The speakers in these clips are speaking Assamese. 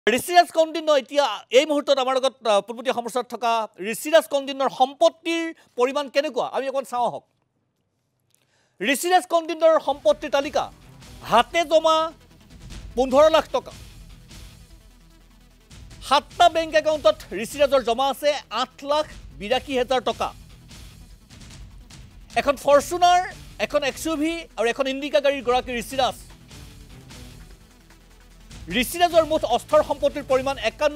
ঋষিৰাজ কন্দিন্য এতিয়া এই মুহূৰ্তত আমাৰ লগত পূৰ্বতীয়া সমস্যাত থকা ঋষিৰাজ কন্দিন্যৰ সম্পত্তিৰ পৰিমাণ কেনেকুৱা আমি অকণ চাওঁ আহক। ঋষিৰাজ কন্দিন্যৰ সম্পত্তিৰ তালিকা হাতে জমা 15 লাখ টকা। 7টা বেংক একাউণ্টত ঋষিৰাজৰ জমা আছে 8,82,000 টকা। এখন ফৰচুনাৰ, এখন এক্সইউভি আৰু এখন ইণ্ডিকা গাড়ীৰ গৰাকী ঋষিৰাজ। ঋষিৰাজৰ মুঠ অস্থাৰ সম্পত্তিৰ পৰিমাণ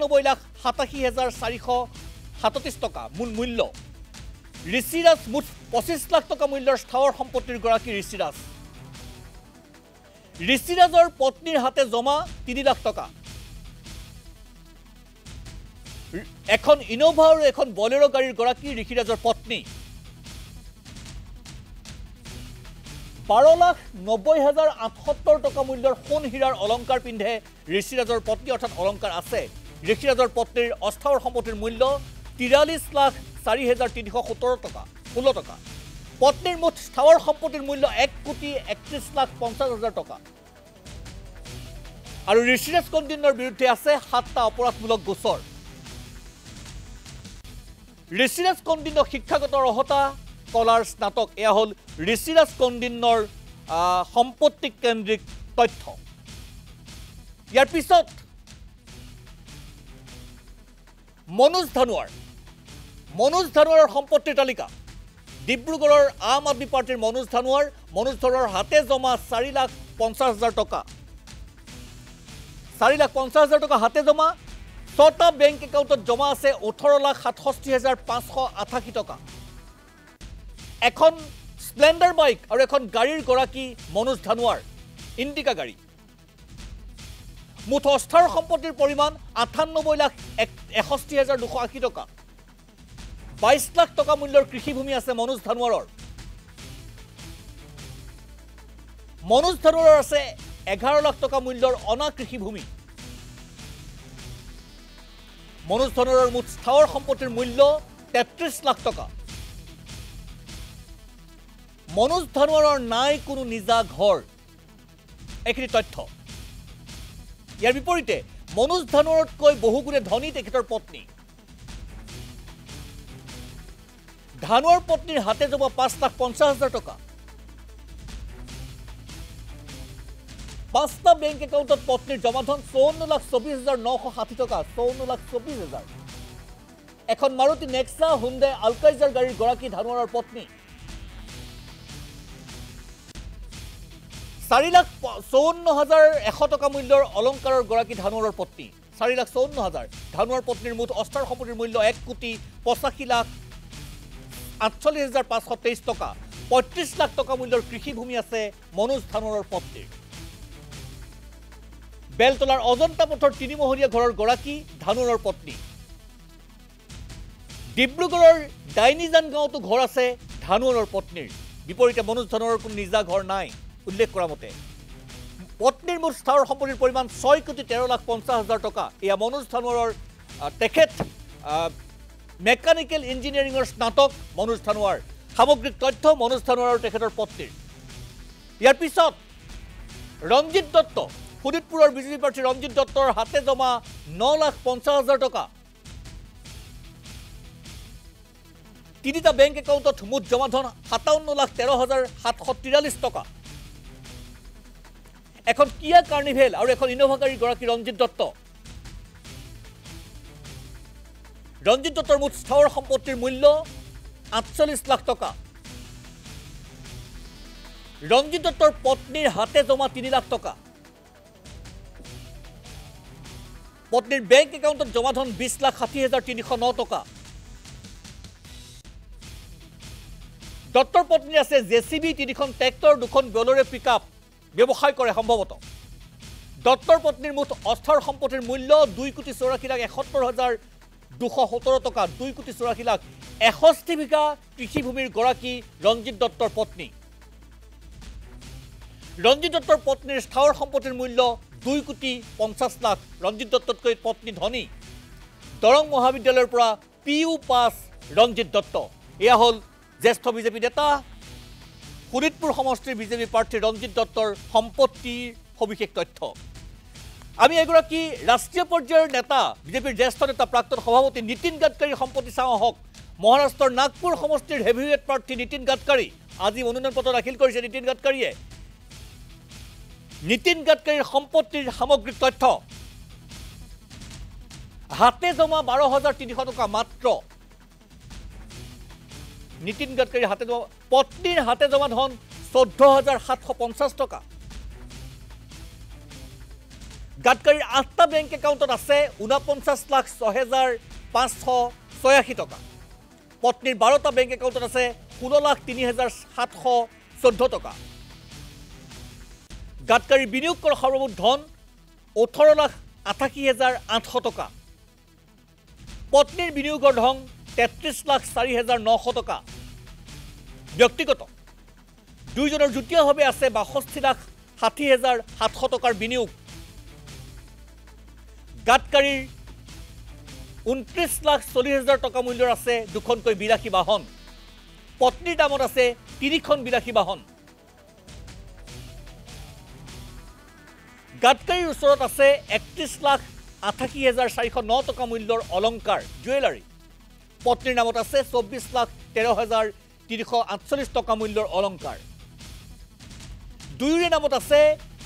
91,87,437 টকা মূল মূল্য। ঋষিৰাজ মুঠ 25 লাখ টকা মূল্যৰ স্থাৱৰ সম্পত্তিৰ গৰাকী ঋষিৰাজ। ঋষিৰাজৰ পত্নীৰ হাতে জমা 3 লাখ টকা। এখন ইনোভা আৰু এখন বলেৰো গাড়ীৰ গৰাকী ঋষিৰাজৰ পত্নী। 12,90,078 টকা মূল্যৰ সোণ হীৰাৰ অলংকাৰ পিন্ধে ঋষিৰাজৰ পত্নী অৰ্থাৎ অলংকাৰ আছে। ঋষিৰাজৰ পত্নীৰ অস্থাৱৰ সম্পত্তিৰ মূল্য 43,04,317 টকা 16 টকা। পত্নীৰ মুঠ স্থাৱৰ সম্পত্তিৰ মূল্য 1,31,50,000 টকা। আৰু ঋষিৰাজ কন্দিন্যৰ বিৰুদ্ধে আছে 7টা অপৰাধমূলক গোচৰ। ঋষিৰাজ কন্দিন্য শিক্ষাগত অৰ্হতা কলাৰ স্নাতক। এয়া হ'ল ঋষিৰাজ কন্দিন্যৰ সম্পত্তি কেন্দ্ৰিক তথ্য। ইয়াৰ পিছত মনোজ ধানোৱাৰ সম্পত্তিৰ তালিকা। ডিব্ৰুগড়ৰ আম আদমি পাৰ্টিৰ মনোজ ধানোৱাৰ হাতে জমা 4,50,000 টকা। 4,50,000 টকা হাতে জমা। 6টা বেংক একাউণ্টত জমা আছে 18,67,588 টকা। এখন স্প্লেণ্ডাৰ বাইক আৰু এখন গাড়ীৰ গৰাকী মনোজ ধানোৱাৰ ইণ্ডিকা গাড়ী। মুঠ অস্থাৰ সম্পত্তিৰ পৰিমাণ 98,61,280 টকা। 22 লাখ টকা মূল্যৰ কৃষিভূমি আছে মনোজ ধানোৱাৰৰ। মনোজ ধানোৱাৰৰ আছে 11 লাখ টকা মূল্যৰ অনা কৃষিভূমি। মনোজ ধানোৱাৰৰ মুঠ স্থাৱৰ সম্পত্তিৰ মূল্য 33 লাখ টকা। মনোজ ধানোৱাৰৰ নাই কোনো নিজা ঘৰ। এইখিনি তথ্য। ইয়াৰ বিপৰীতে মনোজ ধানোৱাৰতকৈ বহুগুণে ধনী তেখেতৰ পত্নী। ধানোৱাৰ পত্নীৰ হাতে জমা 5,50,000 টকা। 5টা বেংক একাউণ্টত পত্নীৰ জমাধন 54,24,960 টকা। 54,24,000। এখন মাৰুতি নেক্সা হুণ্ডাই আলকাইজাৰ গাড়ীৰ গৰাকী ধানোৱাৰৰ পত্নী। 4,54,100 টকা মূল্যৰ অলংকাৰৰ গৰাকী ধানোৱাৰৰ পত্নী। 4,54,000। ধানোৱাৰ পত্নীৰ মুঠ অস্থাৰ সম্পত্তিৰ মূল্য 1,85,48,523 টকা। 35 লাখ টকা মূল্যৰ কৃষিভূমি আছে মনোজ ধানোৱাৰৰ পত্নীৰ। বেলতলাৰ অজন্তা পথৰ 3মহলীয়া ঘৰৰ গৰাকী ধানোৱাৰৰ পত্নী। ডিব্ৰুগড়ৰ ডাইনিজান গাঁৱতো ঘৰ আছে ধানোৱাৰৰ পত্নীৰ। বিপৰীতে মনোজ ধানোৱাৰৰ কোনো নিজা ঘৰ নাই উল্লেখ কৰা মতে। পত্নীৰ মুঠ স্থাৱৰ সম্পত্তিৰ পৰিমাণ 6,13,50,000 টকা। এয়া মনোজ ধানোৱাৰৰ। তেখেত মেকানিকেল ইঞ্জিনিয়াৰিঙৰ স্নাতক মনোজ ধানোৱাৰ। সামগ্ৰিক তথ্য মনোজ ধানোৱাৰ আৰু তেখেতৰ পত্নীৰ। ইয়াৰ পিছত ৰঞ্জিত দত্ত, শোণিতপুৰৰ বিজেপি প্ৰাৰ্থী ৰঞ্জিত দত্তৰ হাতে জমা 9,50,000 টকা। 3টা বেংক একাউণ্টত মুঠ জমাধন 57,13,743 টকা। এখন কিয়া কাৰ্নিভেল আৰু এখন ইনোভা গাড়ীৰ গৰাকী ৰঞ্জিত দত্ত। ৰঞ্জিত দত্তৰ মুঠ স্থাৱৰ সম্পত্তিৰ মূল্য 48 লাখ টকা। ৰঞ্জিত দত্তৰ পত্নীৰ হাতে জমা 3 লাখ টকা। পত্নীৰ বেংক একাউণ্টত জমাধন 20,60,309 টকা। দত্তৰ পত্নীৰ আছে জেচিবি, 3খন ট্ৰেক্টৰ, 2খন বলেৰো পিকআপ ব্যৱসায় কৰে সম্ভৱতঃ। দত্তৰ পত্নীৰ মুঠ অস্থাৰ সম্পত্তিৰ মূল্য 2,84,71,217 টকা। 2,84,61 বিঘা কৃষিভূমিৰ গৰাকী ৰঞ্জিত দত্তৰ পত্নী। ৰঞ্জিত দত্তৰ পত্নীৰ স্থাৱৰ সম্পত্তিৰ মূল্য 2,50,00,000। ৰঞ্জিত দত্ততকৈ পত্নী ধনী। দৰং মহাবিদ্যালয়ৰ পৰা PU পাছ ৰঞ্জিত দত্ত। এয়া হ'ল জ্যেষ্ঠ বিজেপি নেতা শোণিতপুৰ সমষ্টিৰ বিজেপি প্ৰাৰ্থী ৰঞ্জিত দত্তৰ সম্পত্তিৰ সবিশেষ তথ্য। আমি এগৰাকী ৰাষ্ট্ৰীয় পৰ্যায়ৰ নেতা বিজেপিৰ জ্যেষ্ঠ নেতা প্ৰাক্তন সভাপতি নীতিন গাডকাৰীৰ সম্পত্তি চাওঁ আহক। মহাৰাষ্ট্ৰৰ নাগপুৰ সমষ্টিৰ হেভিৱেট প্ৰাৰ্থী নীতিন গাডকাৰী আজি মনোনয়ন পত্ৰ দাখিল কৰিছে। নীতিন গাডকাৰীয়ে নীতিন গাডকাৰীৰ সম্পত্তিৰ সামগ্ৰিক তথ্য হাতে জমা 12,300 টকা মাত্ৰ। নীতিন গাডকাৰীৰ হাতে জমা পত্নীৰ হাতে জমা ধন 14,750 টকা। গাডকাৰীৰ 8টা বেংক একাউণ্টত আছে 49,06,586 টকা। পত্নীৰ 12টা বেংক একাউণ্টত আছে 16,03,714 টকা। গাডকাৰীৰ বিনিয়োগ কৰা সৰ্বমুঠ ধন 18,88,800 টকা। পত্নীৰ বিনিয়োগৰ ধন 33,04,900 টকা। ব্যক্তিগত দুইজনৰ যুটীয়াভাৱে আছে 62,60,700 টকাৰ বিনিয়োগ। গাডকাৰীৰ 29,40,000 টকা মূল্যৰ আছে দুখনকৈ বিলাসী বাহন। পত্নীৰ দামত আছে 3খন বিলাসী বাহন। গাডকাৰীৰ ওচৰত আছে 31,88,409 টকা মূল্যৰ অলংকাৰ জুৱেলাৰী। পত্নীৰ নামত আছে 24,13,348 টকা মূল্যৰ অলংকাৰ। দুয়োৰে নামত আছে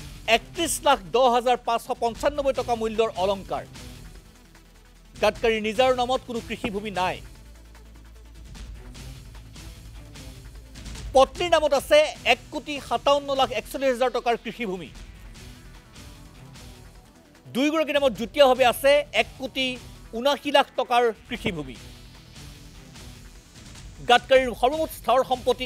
31,10,595 টকা মূল্যৰ অলংকাৰ। গাডকাৰীৰ নিজৰ নামত কোনো কৃষিভূমি নাই। পত্নীৰ নামত আছে 1,57,41,000 টকাৰ কৃষিভূমি। দুয়োগৰাকীৰ নামত যুটীয়াভাৱে আছে 1,79,00,000 টকাৰ কৃষিভূমি। গাডকাৰীৰ সৰ্বমুঠ স্থাৱৰ সম্পত্তি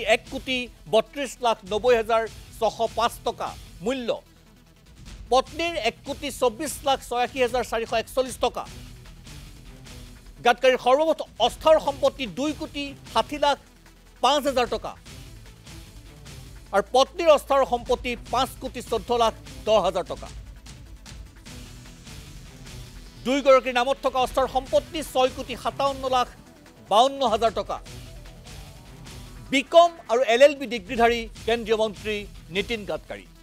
1,32,90,605 টকা মূল্য। পত্নীৰ 1,24,86,441 টকা। গাডকাৰীৰ সৰ্বমুঠ অস্থাৱৰ সম্পত্তি 2,60,05,000 টকা আৰু পত্নীৰ অস্থাৱৰ সম্পত্তি 5,14,10,000 টকা। দুয়োগৰাকীৰ নামত থকা অস্থাৱৰ সম্পত্তি 6,57,52,000 টকা। বিকম আৰু LLB ডিগ্ৰীধাৰী কেন্দ্ৰীয় মন্ত্ৰী নীতিন গাডকাৰী।